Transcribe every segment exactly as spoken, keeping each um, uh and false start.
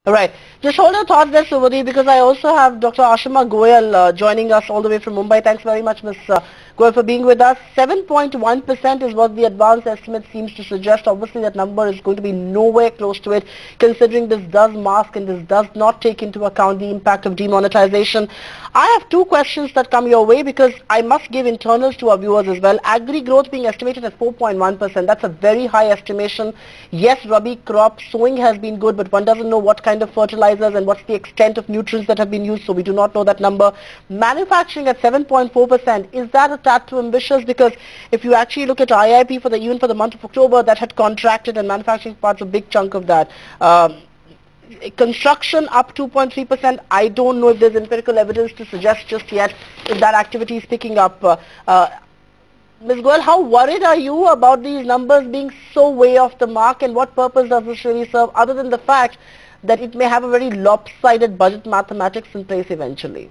Right. Just hold your thoughts there, Suvadi, because I also have Doctor Ashima Goyal uh, joining us all the way from Mumbai. Thanks very much, Miz Uh, Goyal, for being with us. seven point one percent is what the advanced estimate seems to suggest. Obviously, that number is going to be nowhere close to it, considering this does mask and this does not take into account the impact of demonetization. I have two questions that come your way because I must give internals to our viewers as well. Agri growth being estimated at four point one percent. That's a very high estimation. Yes, Rabi crop sowing has been good, but one doesn't know what kind of fertilizers and what's the extent of nutrients that have been used, so we do not know that number. Manufacturing at seven point four percent, is that a tad too ambitious? Because if you actually look at I I P for the even for the month of October, that had contracted, and manufacturing part's a big chunk of that. Um, construction up two point three percent. I don't know if there's empirical evidence to suggest just yet if that activity is picking up. Uh, uh, Miz Goyal, how worried are you about these numbers being so way off the mark, and what purpose does this really serve other than the fact that it may have a very lopsided budget mathematics in place eventually?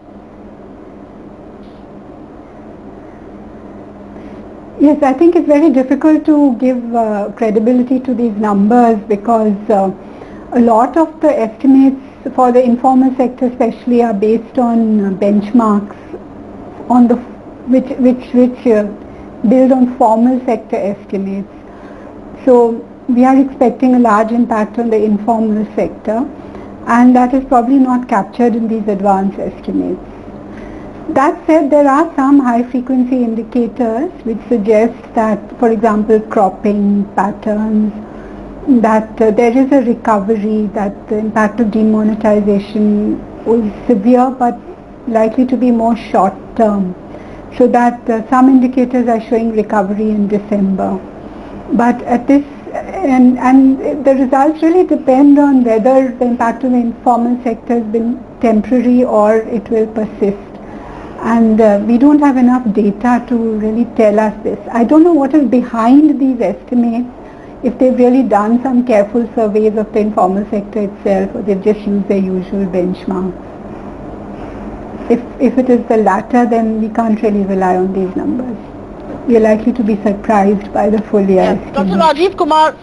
Yes, I think it's very difficult to give uh, credibility to these numbers because uh, a lot of the estimates for the informal sector especially are based on uh, benchmarks on the which which which uh, build on formal sector estimates. So we are expecting a large impact on the informal sector, and that is probably not captured in these advanced estimates. That said, there are some high frequency indicators which suggest that, for example, cropping patterns, that uh, there is a recovery, that the impact of demonetization was severe but likely to be more short term. So that uh, some indicators are showing recovery in December. But at this, and, and the results really depend on whether the impact of the informal sector has been temporary or it will persist. And uh, we don't have enough data to really tell us this. I don't know what is behind these estimates, if they've really done some careful surveys of the informal sector itself, or they've just used their usual benchmarks. If, if it is the latter, then we can't really rely on these numbers. We are likely to be surprised by the full year Yes. estimate. Doctor Rajiv Kumar.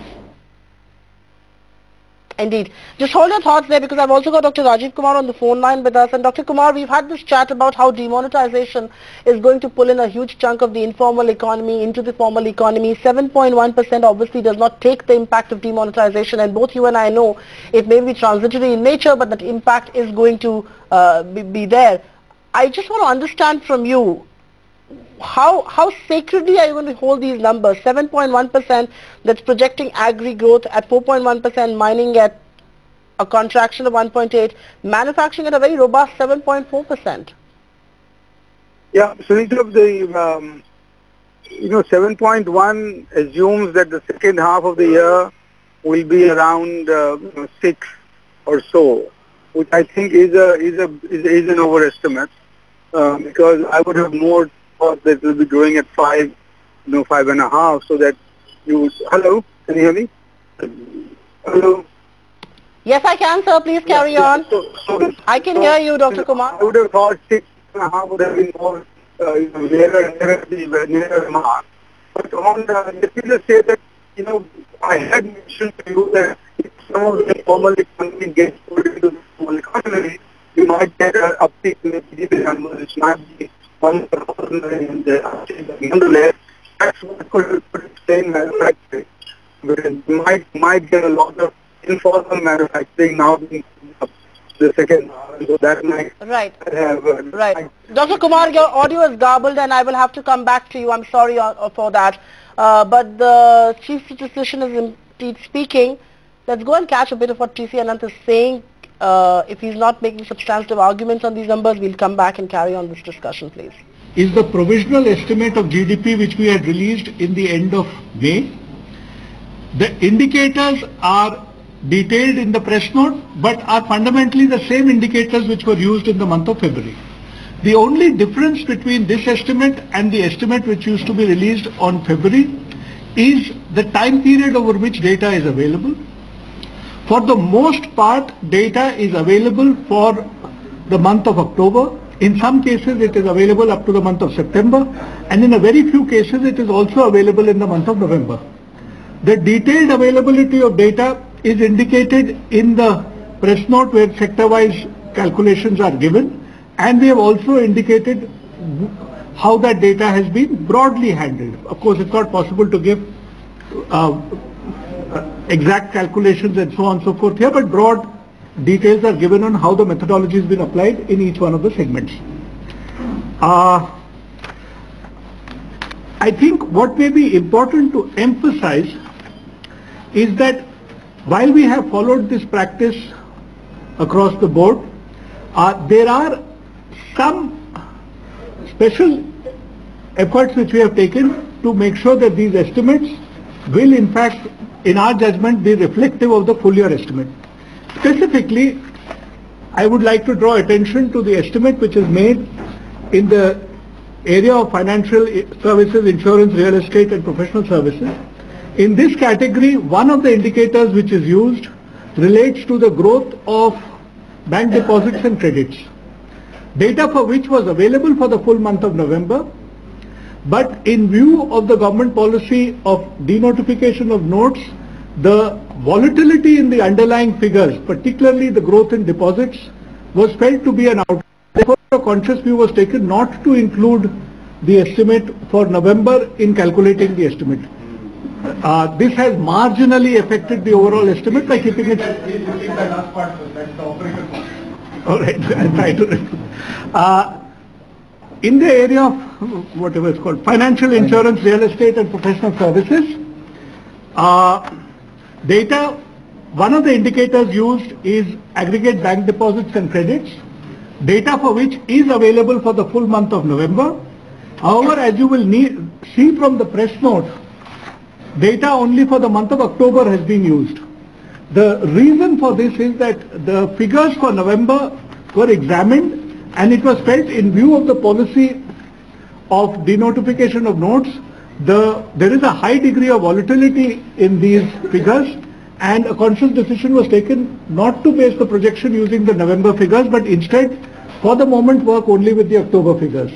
Indeed. Just hold your thoughts there because I've also got Doctor Rajiv Kumar on the phone line with us. And Doctor Kumar, we've had this chat about how demonetization is going to pull in a huge chunk of the informal economy into the formal economy. seven point one percent obviously does not take the impact of demonetization, and both you and I know it may be transitory in nature, but that impact is going to uh, be, be there. I just want to understand from you, how how sacredly are you going to hold these numbers? seven point one percent that's projecting agri growth at four point one percent, mining at a contraction of one point eight, manufacturing at a very robust seven point four percent. Yeah, so the um, you know seven point one assumes that the second half of the year will be around uh, you know, six or so, which I think is a is a is, is an overestimate. Uh, because I would have more thought that it will be growing at five, you know, five and a half, so that you would, hello, can you hear me? Hello? Yes, I can, sir. Please carry yeah, on. So, so, I can so, hear you, Doctor Kumar. I would have thought six and a half would have been more, uh, you know, nearer, nearer, the nearer mark. But on the, let me just say that, you know, I had mentioned to you that if some of the formal economy gets put into the formal economy, you might get an uptick in the G D P numbers. It might be one thousand in the uptick. Nonetheless, that's what could, could explain manufacturing. Because you might, might get a lot of informal manufacturing now being up the second half. So that might right. have... Uh, right. might, Doctor Kumar, your audio is garbled and I will have to come back to you. I'm sorry uh, for that. Uh, but the Chief Statistician is indeed speaking. Let's go and catch a bit of what T C Anant is saying. Uh, if he's not making substantive arguments on these numbers, we'll come back and carry on this discussion, please. Is the provisional estimate of G D P which we had released in the end of May. The indicators are detailed in the press note, but are fundamentally the same indicators which were used in the month of February. The only difference between this estimate and the estimate which used to be released on February is the time period over which data is available. For the most part, data is available for the month of October. In some cases, it is available up to the month of September, and in a very few cases, it is also available in the month of November. The detailed availability of data is indicated in the press note where sector-wise calculations are given, and we have also indicated how that data has been broadly handled. Of course, it's not possible to give uh, exact calculations and so on and so forth here, but broad details are given on how the methodology has been applied in each one of the segments. Uh, I think what may be important to emphasize is that while we have followed this practice across the board, uh, there are some special efforts which we have taken to make sure that these estimates will in fact, in our judgment, be reflective of the full year estimate. Specifically, I would like to draw attention to the estimate which is made in the area of financial services, insurance, real estate and professional services. In this category, one of the indicators which is used relates to the growth of bank deposits and credits, data for which was available for the full month of November, but in view of the government policy of denotification of notes, the volatility in the underlying figures, particularly the growth in deposits, was felt to be an outlier. Therefore, a conscious view was taken not to include the estimate for November in calculating the estimate. Uh, this has marginally affected the overall estimate by keeping it. All right, I'll try to. Uh, in the area of whatever it's called, financial, insurance, real estate, and professional services, uh, data. One of the indicators used is aggregate bank deposits and credits, data for which is available for the full month of November. However, as you will need, see from the press note, data only for the month of October has been used. The reason for this is that the figures for November were examined and it was felt in view of the policy of denotification of notes, the, there is a high degree of volatility in these figures, and a conscious decision was taken not to base the projection using the November figures, but instead for the moment work only with the October figures.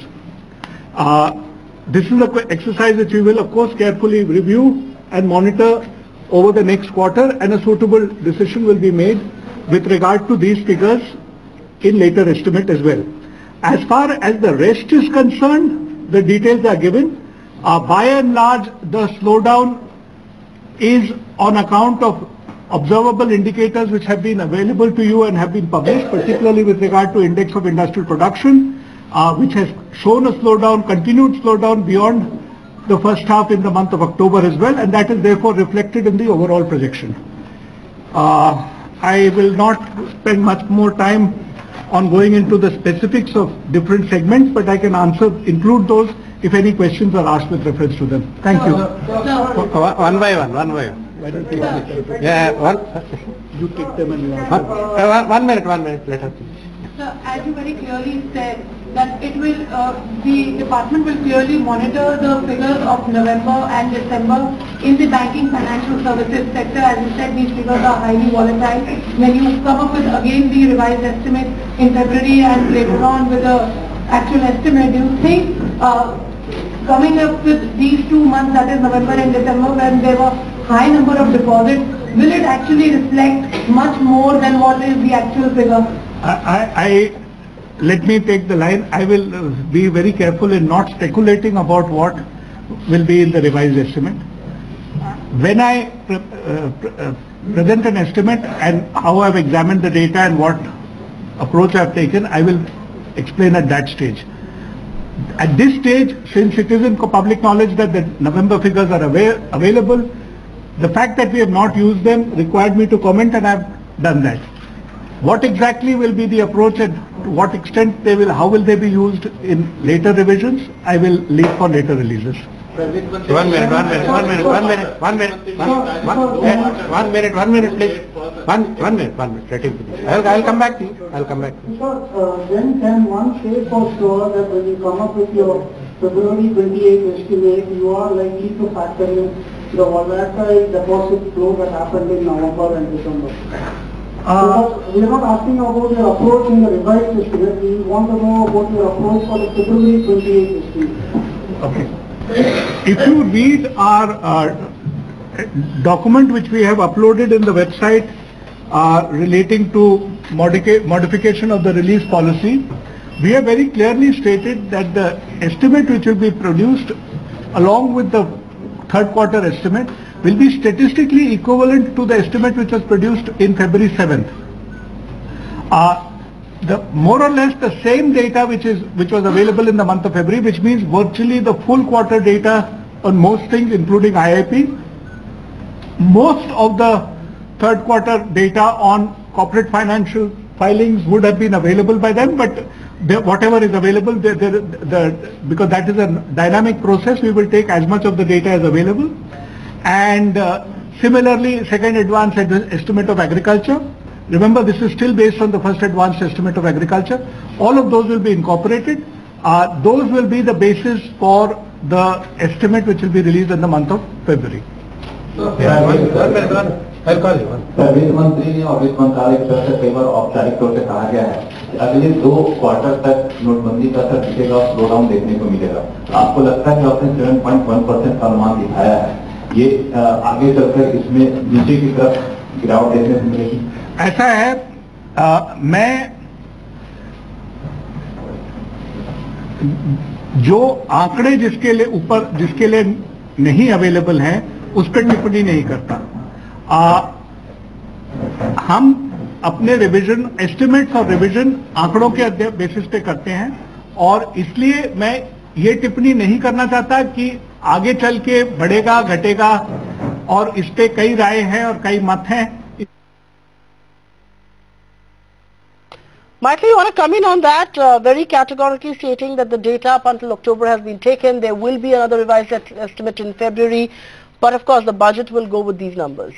Uh, this is an exercise which we will of course carefully review and monitor over the next quarter, and a suitable decision will be made with regard to these figures in later estimate as well. As far as the rest is concerned, the details are given. Uh, by and large, the slowdown is on account of observable indicators which have been available to you and have been published, particularly with regard to index of industrial production, uh, which has shown a slowdown, continued slowdown beyond the first half in the month of October as well, and that is therefore reflected in the overall projection. Uh, I will not spend much more time on going into the specifics of different segments, but I can answer, include those if any questions are asked with reference to them. Thank you. One by one, one by one. Why don't you take it? Yeah, one. You take them and you One, uh, one, one minute, one minute, let us finish. Sir, as you very clearly said, that it will, uh, the department will clearly monitor the figures of November and December in the banking financial services sector. As you said, these figures are highly volatile. When you come up with again the revised estimate in February and later on with the actual estimate, do you think uh, coming up with these two months, that is November and December, when there were high number of deposits, will it actually reflect much more than what is the actual figure? I, I, I let me take the line. I will uh, be very careful in not speculating about what will be in the revised estimate. When I pre uh, pre uh, present an estimate and how I have examined the data and what approach I have taken, I will explain at that stage. At this stage, since it is in public knowledge that the November figures are aware, available, the fact that we have not used them required me to comment, and I have done that. What exactly will be the approach and to what extent they will, how will they be used in later revisions, I will leave for later releases. One minute, one minute, one minute, one minute, one minute, one, one, yeah, one minute, one minute, please. One, one minute, one minute, let him finish. I'll, I'll come back to you. I'll come back to you. Sir, uh, then can one say for sure that when you come up with your February twenty-eighth estimate, you are likely to factor in the volatile deposit flow that happened in November and December? Uh, we are not asking about your approach in the revised estimate. We want to know about your approach for the February twenty-eighth estimate. Okay. If you read our uh, document which we have uploaded in the website uh, relating to modica- modification of the release policy, we have very clearly stated that the estimate which will be produced along with the third quarter estimate will be statistically equivalent to the estimate which was produced in February seventh. Uh, the more or less the same data which is which was available in the month of February, which means virtually the full quarter data on most things, including I I P. Most of the third quarter data on corporate financial filings would have been available by them, but the, whatever is available, the, the, the, because that is a dynamic process, we will take as much of the data as available. And uh, similarly, second advance estimate of agriculture. Remember, this is still based on the first advanced estimate of agriculture. All of those will be incorporated. Uh, those will be the basis for the estimate which will be released in the month of February. Yeah, one, one minute, one. I'll call you. वित्त मंत्री ने और वित्त मंत्रालय की तरफ से कई बार औपचारिक तौर से कहा गया है कि अगले दो क्वार्टर तक नोटबंदी का असर दिखेगा और स्लो डाउन देखने को मिलेगा। आपको लगता है कि आपने सात पॉइंट एक परसेंट का अनुमान दिखाया है, ये आगे चलकर इसमें नीचे की तरफ गिरावट देखने को मिलेगी? ऐसा है, आ, मैं जो आंकड़े जिसके लिए ऊपर जिसके लिए नहीं अवेलेबल हैं उस पर टिप्पणी नहीं करता। आ, हम अपने रिवीजन एस्टिमेट्स और रिवीजन आंकड़ों के बेसिस पे करते हैं और इसलिए मैं ये टिप्पणी नहीं करना चाहता कि आगे चल के बढ़ेगा घटेगा, और इस पे कई राय हैं और कई मत हैं। Michael, you want to come in on that, uh, very categorically stating that the data up until October has been taken. There will be another revised estimate in February, but of course the budget will go with these numbers.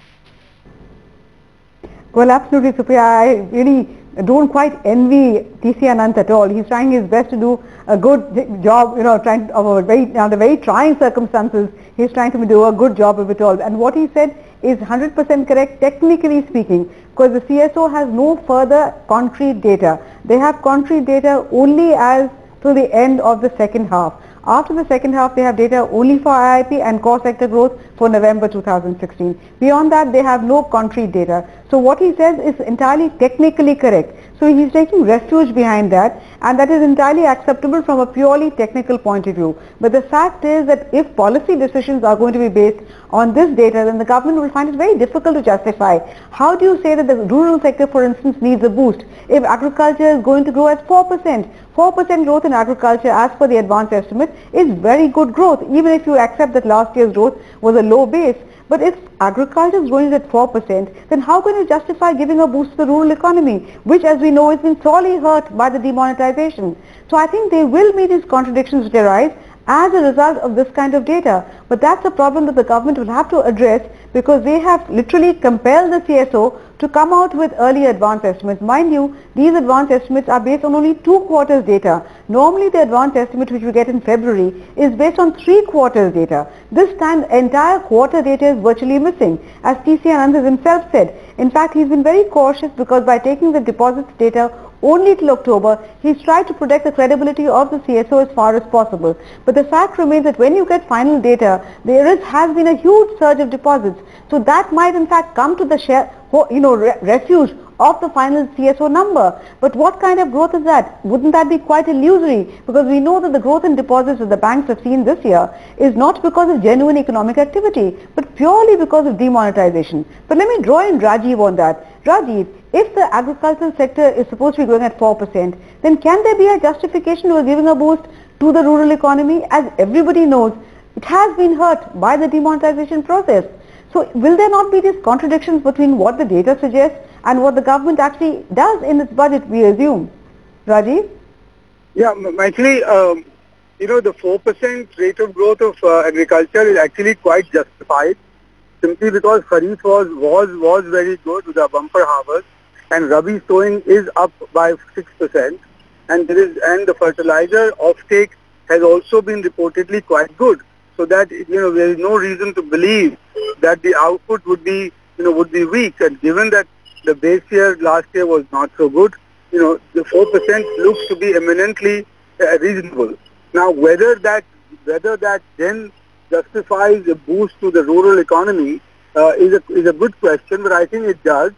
Well, absolutely, Supriya. I really don't quite envy T C Anand at all. He's trying his best to do a good job, you know, trying to, of very, under very trying circumstances. He's trying to do a good job of it all. And what he said is one hundred percent correct, technically speaking, because the C S O has no further concrete data. They have concrete data only as till the end of the second half. After the second half, they have data only for I I P and core sector growth for November two thousand sixteen. Beyond that, they have no concrete data. So what he says is entirely technically correct. So he's taking refuge behind that, and that is entirely acceptable from a purely technical point of view. But the fact is that if policy decisions are going to be based on this data, then the government will find it very difficult to justify. How do you say that the rural sector, for instance, needs a boost if agriculture is going to grow at four percent? four percent growth in agriculture as per the advanced estimate is very good growth, even if you accept that last year's growth was a low base. But if agriculture is going at four percent, then how can you justify giving a boost to the rural economy, which, as we know, has been sorely hurt by the demonetization? So I think there will be these contradictions which arise as a result of this kind of data. But that's a problem that the government will have to address, because they have literally compelled the C S O to come out with early advance estimates. Mind you, these advance estimates are based on only two quarters data. Normally the advance estimate which we get in February is based on three quarters data. This time the entire quarter data is virtually missing, as T C Anand has himself said. In fact, he's been very cautious, because by taking the deposits data only till October, he's tried to protect the credibility of the C S O as far as possible. But the fact remains that when you get final data, there is, has been a huge surge of deposits. So that might in fact come to the share, you know, re refuge of the final C S O number. But what kind of growth is that? Wouldn't that be quite illusory? Because we know that the growth in deposits that the banks have seen this year is not because of genuine economic activity, but purely because of demonetization. But let me draw in Rajiv on that. Rajiv, if the agricultural sector is supposed to be growing at four percent, then can there be a justification for giving a boost to the rural economy? As everybody knows, it has been hurt by the demonetization process. So will there not be these contradictions between what the data suggests and what the government actually does in its budget, we assume? Rajiv? Yeah, actually, um, you know, the four percent rate of growth of uh, agriculture is actually quite justified, simply because Kharif was, was, was very good with a bumper harvest, and Rabi sowing is up by six percent, and there is, and the fertilizer offtake has also been reportedly quite good. So that, you know, there is no reason to believe that the output would be, you know, would be weak. And given that the base year last year was not so good, you know, the four percent looks to be eminently uh, reasonable. Now, whether that, whether that then justifies a boost to the rural economy uh, is a is a good question, but I think it does.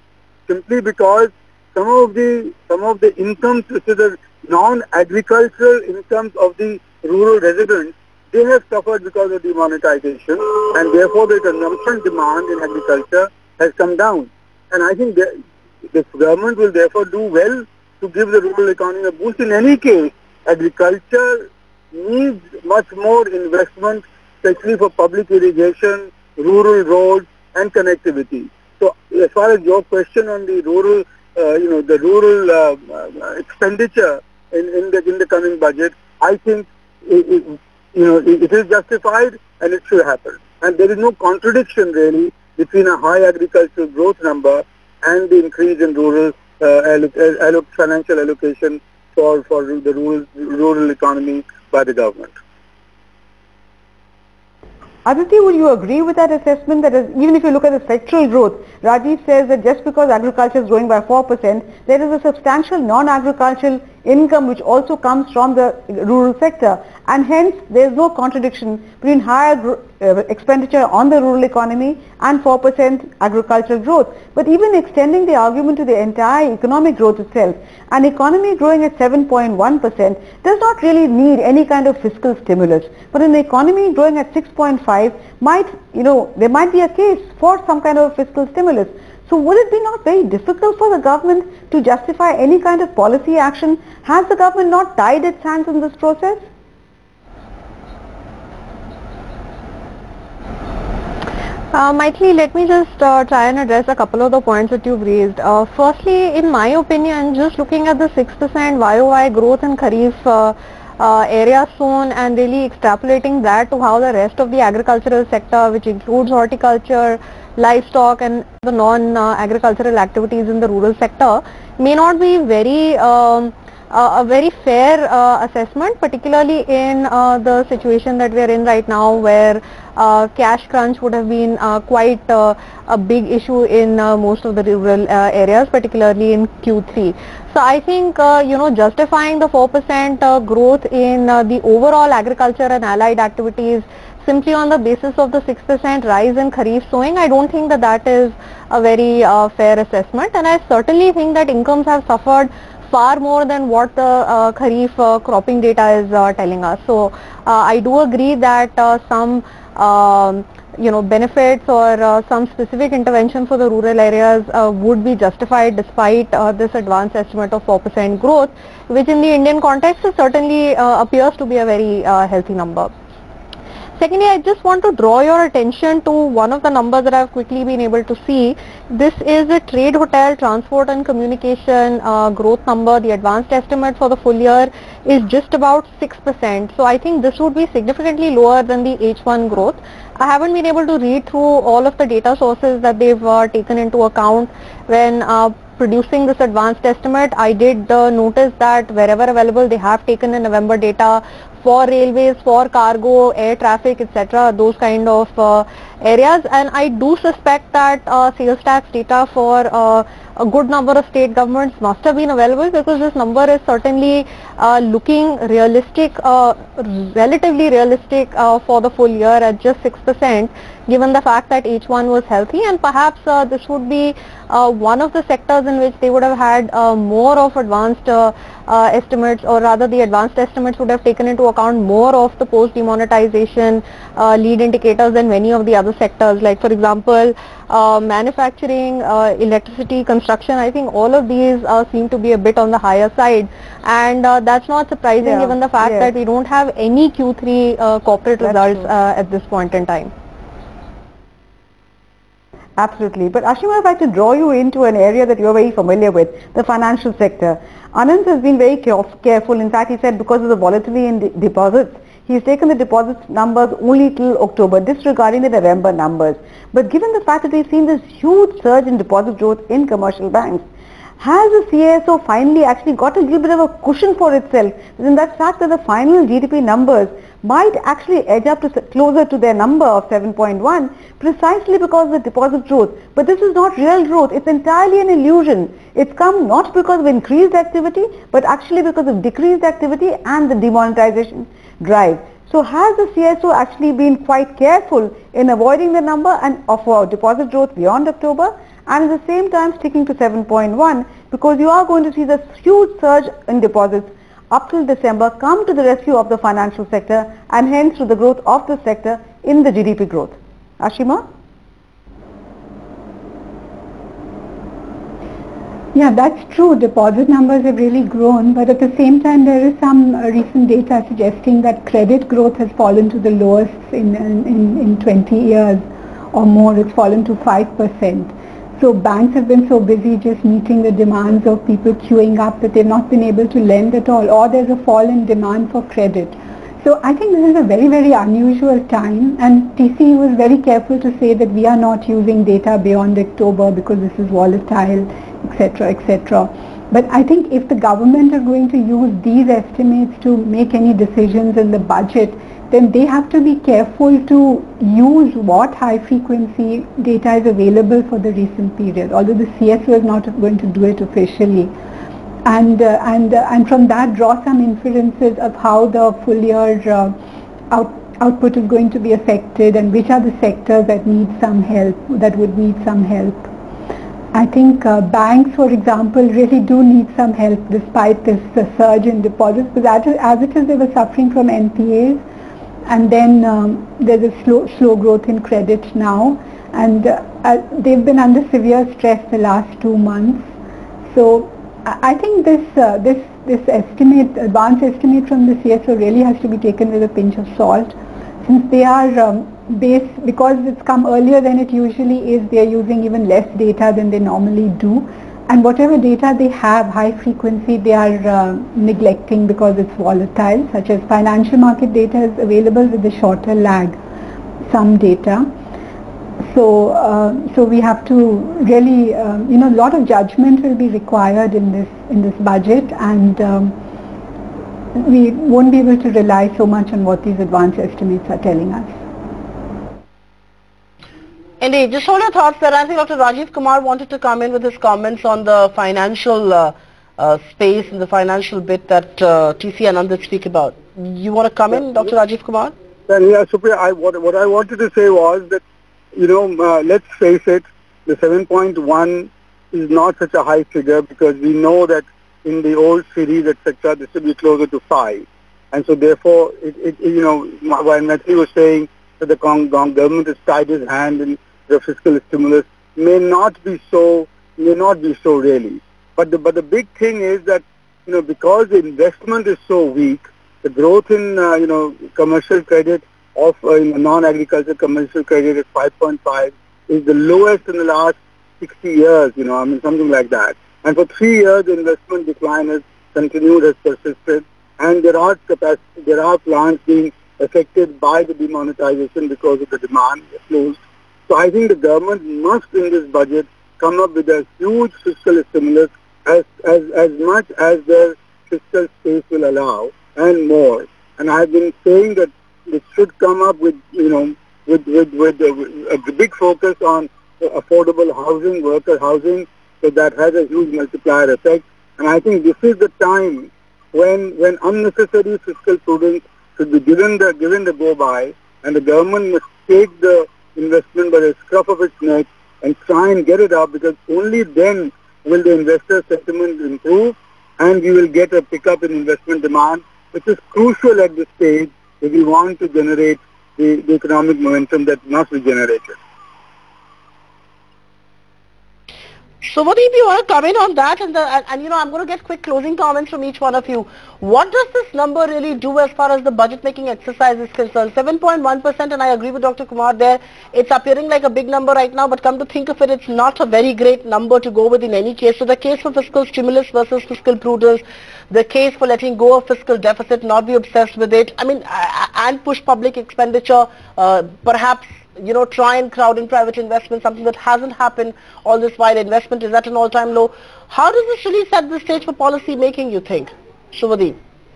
simply because some of the some of the incomes, which are the non-agricultural incomes of the rural residents, they have suffered because of demonetization, and therefore the consumption demand in agriculture has come down. And I think that the government will therefore do well to give the rural economy a boost. In any case, agriculture needs much more investment, especially for public irrigation, rural roads, and connectivity. So, as far as your question on the rural, uh, you know, the rural uh, uh, expenditure in, in the in the coming budget, I think it, it, you know it, it is justified and it should happen. And there is no contradiction really between a high agricultural growth number and the increase in rural uh, alloc alloc financial allocation for for the rural rural economy by the government. Aditi, would you agree with that assessment that is, even if you look at the sectoral growth, Rajiv says that just because agriculture is growing by four percent, there is a substantial non-agricultural income which also comes from the rural sector, and hence there is no contradiction between higher uh, expenditure on the rural economy and four percent agricultural growth. But even extending the argument to the entire economic growth itself, an economy growing at seven point one percent does not really need any kind of fiscal stimulus, but an economy growing at six point five might, you know, there might be a case for some kind of fiscal stimulus. So would it be not very difficult for the government to justify any kind of policy action? Has the government not tied its hands in this process? Uh, Maithili, let me just uh, try and address a couple of the points that you've raised. Uh, firstly, in my opinion, just looking at the six percent Y O Y growth in Kharif uh, uh, area sown and really extrapolating that to how the rest of the agricultural sector, which includes horticulture, livestock and the non-agricultural uh, activities in the rural sector, may not be very um, uh, a very fair uh, assessment, particularly in uh, the situation that we are in right now, where uh, cash crunch would have been uh, quite uh, a big issue in uh, most of the rural uh, areas, particularly in Q three. So I think uh, you know justifying the four percent uh, growth in uh, the overall agriculture and allied activities simply on the basis of the six percent rise in Kharif sowing, I don't think that that is a very uh, fair assessment, and I certainly think that incomes have suffered far more than what the uh, Kharif uh, cropping data is uh, telling us. So uh, I do agree that uh, some um, you know benefits or uh, some specific intervention for the rural areas uh, would be justified despite uh, this advanced estimate of four percent growth, which in the Indian context certainly uh, appears to be a very uh, healthy number. Secondly, I just want to draw your attention to one of the numbers that I have quickly been able to see. This is the trade, hotel, transport and communication uh, growth number. The advanced estimate for the full year is just about six percent. So I think this would be significantly lower than the H one growth. I haven't been able to read through all of the data sources that they've uh, taken into account when uh, producing this advanced estimate. I did uh, notice that wherever available they have taken the November data for railways, for cargo, air traffic, et cetera, those kind of uh, areas, and I do suspect that uh, sales tax data for uh, a good number of state governments must have been available, because this number is certainly uh, looking realistic, uh, relatively realistic uh, for the full year at just six percent, given the fact that H one was healthy, and perhaps uh, this would be uh, one of the sectors in which they would have had uh, more of advanced uh, uh, estimates, or rather the advanced estimates would have taken into account more of the post demonetization uh, lead indicators than many of the other sectors, like for example uh, manufacturing, uh, electricity, construction. I think all of these uh, seem to be a bit on the higher side, and uh, that's not surprising yeah. given the fact yeah. that we don't have any Q three uh, corporate that's results uh, at this point in time. Absolutely. But Ashima, I'd like to draw you into an area that you're very familiar with, the financial sector. Anand has been very careful. In fact, he said because of the volatility in de deposits, he's taken the deposit numbers only till October, disregarding the November numbers. But given the fact that we've seen this huge surge in deposit growth in commercial banks, has the C A S O finally actually got a little bit of a cushion for itself in that fact that the final G D P numbers might actually edge up to closer to their number of seven point one precisely because of the deposit growth? But this is not real growth. It's entirely an illusion. It's come not because of increased activity, but actually because of decreased activity and the demonetization drive. So has the C A S O actually been quite careful in avoiding the number and of uh, deposit growth beyond October? and at the same time sticking to seven point one, because you are going to see this huge surge in deposits up till December come to the rescue of the financial sector and hence to the growth of the sector in the G D P growth. Ashima? Yeah, that's true. Deposit numbers have really grown, but at the same time there is some uh, recent data suggesting that credit growth has fallen to the lowest in, in, in twenty years or more. It's fallen to five percent. So banks have been so busy just meeting the demands of people queuing up that they've not been able to lend at all, or there's a fall in demand for credit. So I think this is a very, very unusual time, and T C E was very careful to say that we are not using data beyond October because this is volatile, et cetera, et cetera. But I think if the government are going to use these estimates to make any decisions in the budget, then they have to be careful to use what high frequency data is available for the recent period, although the C S O is not going to do it officially. And, uh, and, uh, and from that draw some inferences of how the full year uh, out, output is going to be affected and which are the sectors that need some help, that would need some help. I think uh, banks, for example, really do need some help despite this uh, surge in deposits, because as, as it is they were suffering from N P As, and then um, there's a slow, slow growth in credit now, and uh, uh, they've been under severe stress the last two months. So I think this uh, this this estimate, advance estimate from the C S O really has to be taken with a pinch of salt, since they are um, based, because it's come earlier than it usually is, they are using even less data than they normally do, and whatever data they have, high frequency, they are uh, neglecting because it's volatile, such as financial market data is available with a shorter lag, some data. So, uh, so we have to really, um, you know, a lot of judgment will be required in this in this budget, and um, we won't be able to rely so much on what these advance estimates are telling us. Indeed. Just hold your thoughts there. I think Doctor Rajiv Kumar wanted to come in with his comments on the financial uh, uh, space and the financial bit that uh, T C Anand did speak about. You want to come in, Doctor Rajiv Kumar? Then, yeah, Supriya, I, what, what I wanted to say was that, you know, uh, let's face it, the seven point one is not such a high figure, because we know that in the old series, et cetera, this would be closer to five. And so therefore, it, it, you know, while Matthew was saying that the Cong government has tied his hand in the fiscal stimulus, may not be so, may not be so really. But the, but the big thing is that, you know, because the investment is so weak, the growth in, uh, you know, commercial credit of uh, non-agricultural commercial credit at five point five is the lowest in the last sixty years, you know, I mean, something like that. And for three years, the investment decline has continued, has persisted, and there are capacity, there are plants being affected by the demonetization because of the demand closed. So I think the government must, in this budget, come up with a huge fiscal stimulus as, as, as much as their fiscal space will allow, and more. And I've been saying that it should come up with, you know, with, with, with, a, with a big focus on affordable housing, worker housing, so that has a huge multiplier effect. And I think this is the time when, when unnecessary fiscal prudence should be given the, given the go-by, and the government must take the investment by the scruff of its neck and try and get it up, because only then will the investor sentiment improve, and we will get a pickup in investment demand, which is crucial at this stage if we want to generate the, the economic momentum that must be generated. So what if you want to come in on that, and, the, and, and you know, I'm going to get quick closing comments from each one of you. What does this number really do as far as the budget making exercise is concerned? seven point one percent, and I agree with Doctor Kumar there, it's appearing like a big number right now, but come to think of it, it's not a very great number to go with in any case. So the case for fiscal stimulus versus fiscal prudence, the case for letting go of fiscal deficit, not be obsessed with it, I mean, and push public expenditure, uh, perhaps, you know, try and crowd in private investment, something that hasn't happened all this while. Investment is at an all-time low. How does this really set the stage for policy making, you think? Shubhadeep.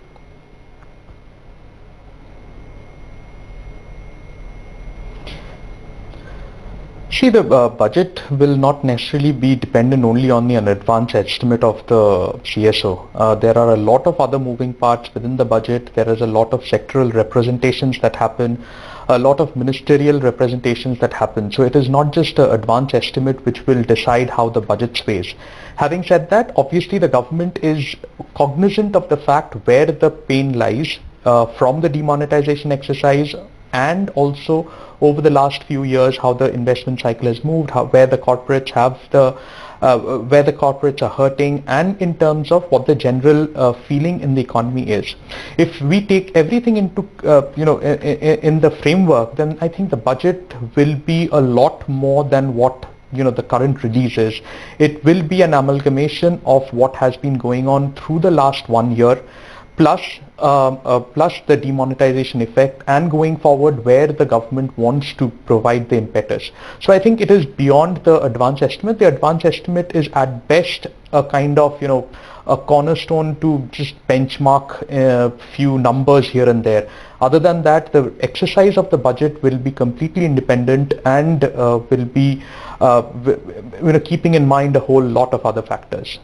See, the uh, budget will not necessarily be dependent only on the advance estimate of the C S O. Uh, there are a lot of other moving parts within the budget. There is a lot of sectoral representations that happen. a lot of ministerial representations that happen. So it is not just an advance estimate which will decide how the budget sways. Having said that, obviously the government is cognizant of the fact where the pain lies uh, from the demonetization exercise, and also over the last few years how the investment cycle has moved, how, where the corporates have the uh, where the corporates are hurting, and in terms of what the general uh, feeling in the economy is. If we take everything into uh, you know in, in the framework, then I think the budget will be a lot more than what you know the current release is. It will be an amalgamation of what has been going on through the last one year, plus um, uh, plus the demonetization effect, and going forward where the government wants to provide the impetus. So I think it is beyond the advance estimate. The advance estimate is at best a kind of you know a cornerstone to just benchmark a few numbers here and there. Other than that, the exercise of the budget will be completely independent and uh, will be uh, you know keeping in mind a whole lot of other factors.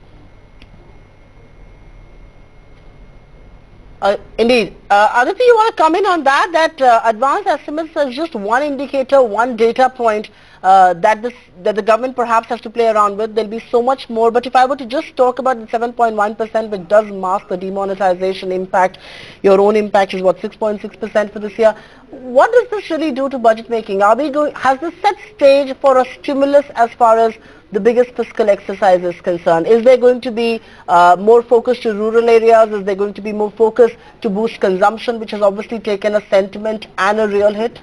Uh, indeed. Uh, Aditi, you want to comment on that, that uh, advanced estimates is just one indicator, one data point uh, that, this, that the government perhaps has to play around with. There will be so much more. But if I were to just talk about the seven point one percent, which does mask the demonetization impact, your own impact is what, six point six percent for this year. What does this really do to budget making? Are we going, has this set stage for a stimulus as far as the biggest fiscal exercise is concerned? Is there going to be uh, more focus to rural areas? Is there going to be more focus to boost consumption, which has obviously taken a sentiment and a real hit?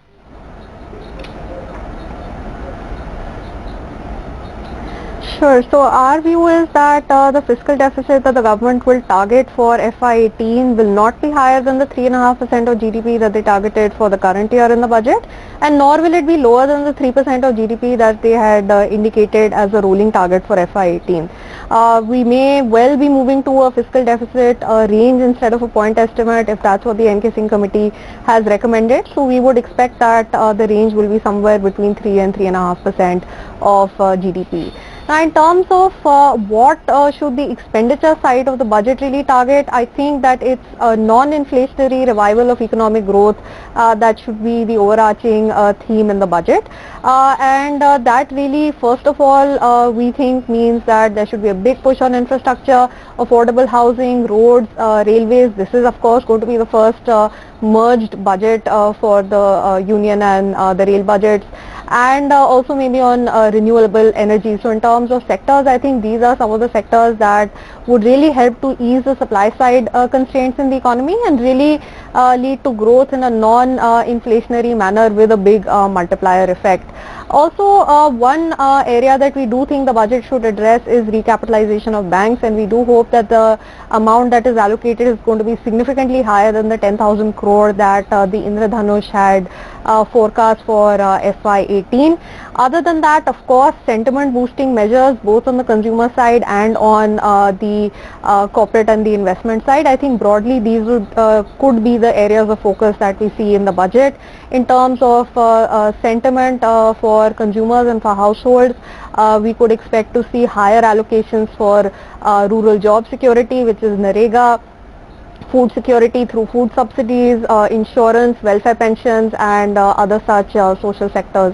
Sure. So our view is that uh, the fiscal deficit that the government will target for F Y eighteen will not be higher than the three point five percent of G D P that they targeted for the current year in the budget, and nor will it be lower than the three percent of G D P that they had uh, indicated as a rolling target for F Y eighteen. Uh, we may well be moving to a fiscal deficit uh, range instead of a point estimate if that's what the N K Singh committee has recommended. So we would expect that uh, the range will be somewhere between three and three point five percent of uh, G D P. Now, in terms of uh, what uh, should the expenditure side of the budget really target, I think that it's a non-inflationary revival of economic growth uh, that should be the overarching uh, theme in the budget. Uh, and uh, that really, first of all, uh, we think means that there should be a big push on infrastructure, affordable housing, roads, uh, railways. This is, of course, going to be the first uh, merged budget uh, for the uh, union and uh, the rail budgets, and uh, also maybe on uh, renewable energy. So in terms of sectors, I think these are some of the sectors that would really help to ease the supply side uh, constraints in the economy and really uh, lead to growth in a non-inflationary uh, manner with a big uh, multiplier effect. Also, uh, one uh, area that we do think the budget should address is recapitalization of banks, and we do hope that the amount that is allocated is going to be significantly higher than the ten thousand crore that uh, the Indradhanush had uh, forecast for uh, F Y eighteen. Other than that, of course, sentiment boosting measures both on the consumer side and on uh, the uh, corporate and the investment side. I think broadly these would, uh, could be the areas of focus that we see in the budget. In terms of uh, uh, sentiment uh, for consumers and for households, uh, we could expect to see higher allocations for uh, rural job security, which is Narega, food security through food subsidies, uh, insurance, welfare pensions, and uh, other such uh, social sectors.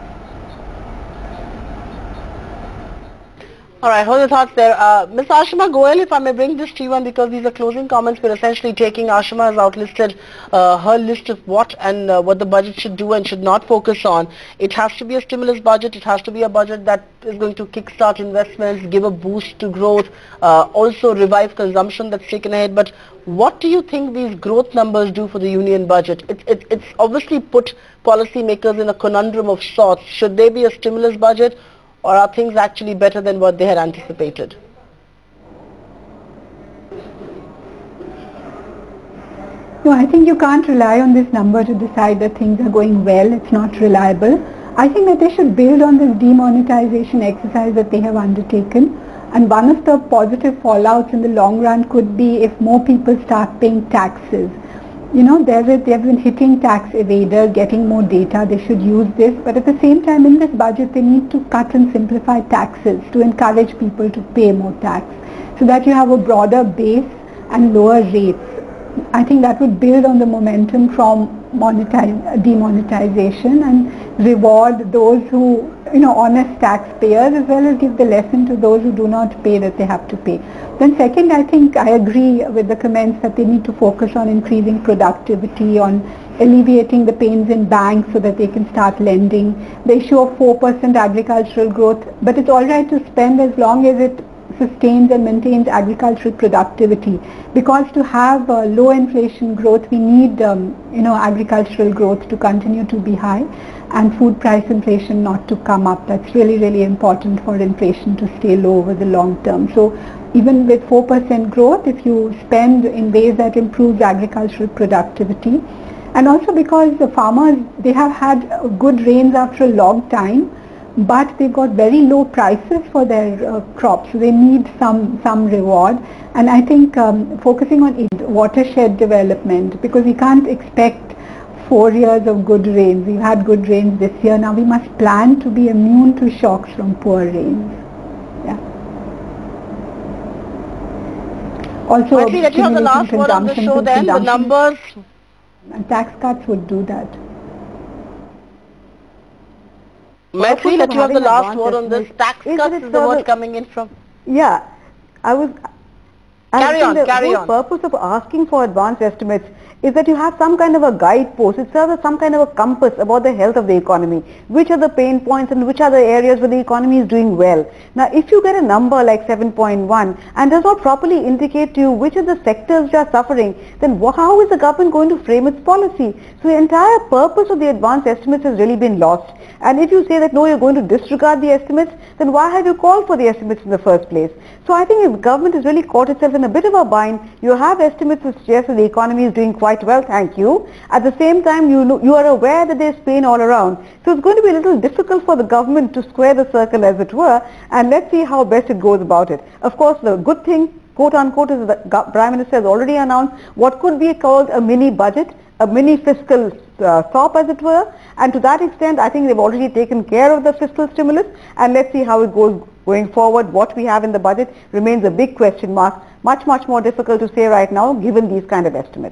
All right, hold your thoughts there. Uh, Miz Ashima Goyal, if I may bring this to you, and because these are closing comments, we're essentially taking, Ashima has outlisted uh, her list of what and uh, what the budget should do and should not focus on. It has to be a stimulus budget. It has to be a budget that is going to kickstart investments, give a boost to growth, uh, also revive consumption that's taken ahead. But what do you think these growth numbers do for the union budget? It, it, it's obviously put policymakers in a conundrum of sorts. Should they be a stimulus budget, or are things actually better than what they had anticipated? No, I think you can't rely on this number to decide that things are going well. It's not reliable. I think that they should build on this demonetization exercise that they have undertaken. And one of the positive fallouts in the long run could be if more people start paying taxes. You know, they have been hitting tax evaders, getting more data. They should use this. But at the same time, in this budget, they need to cut and simplify taxes to encourage people to pay more tax so that you have a broader base and lower rates. I think that would build on the momentum from monetize, demonetization and reward those who, you know, honest taxpayers, as well as give the lesson to those who do not pay that they have to pay. Then second, I think I agree with the comments that they need to focus on increasing productivity, on alleviating the pains in banks so that they can start lending. The issue of four percent agricultural growth, but it's all right to spend as long as it sustains and maintains agricultural productivity, because to have uh, low inflation growth we need um, you know agricultural growth to continue to be high and food price inflation not to come up. That's really really important for inflation to stay low over the long term. So even with four percent growth, if you spend in ways that improves agricultural productivity, and also because the farmers, they have had good rains after a long time, but they've got very low prices for their uh, crops, so they need some some reward. And I think um, focusing on watershed development, because we can't expect four years of good rains. We've had good rains this year. Now we must plan to be immune to shocks from poor rains. Yeah. Also, Actually, let you have the last word on the show then. The numbers. And tax cuts would do that. Maitri, let you have the last word on this. Tax cuts is the word coming in from. Yeah, I was. Carry on, the carry whole on. purpose of asking for advance estimates is that you have some kind of a guidepost. It serves as some kind of a compass about the health of the economy. Which are the pain points and which are the areas where the economy is doing well. Now, if you get a number like seven point one and does not properly indicate to you which are the sectors which are suffering, then how is the government going to frame its policy? So the entire purpose of the advance estimates has really been lost. And if you say that no, you're going to disregard the estimates, then why have you called for the estimates in the first place? So I think if the government has really caught itself in a bit of a bind, you have estimates that suggest that the economy is doing quite well, thank you. At the same time, you know, you are aware that there's pain all around. So it's going to be a little difficult for the government to square the circle, as it were, and let's see how best it goes about it. Of course, the good thing, quote unquote, is that the Prime Minister has already announced what could be called a mini budget, a mini fiscal uh, stop, as it were, and to that extent I think they've already taken care of the fiscal stimulus, and let's see how it goes going forward. What we have in the budget remains a big question mark, much much more difficult to say right now given these kind of estimates.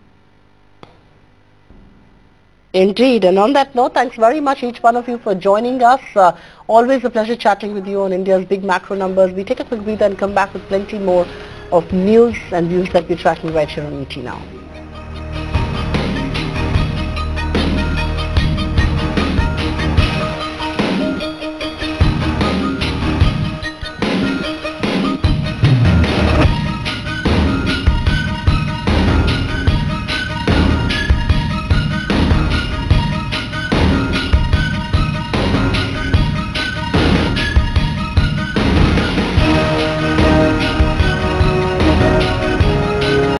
Indeed, and on that note, thanks very much each one of you for joining us. Uh, always a pleasure chatting with you on India's big macro numbers. We take a quick breather and come back with plenty more of news and views that we're tracking right here on E T Now.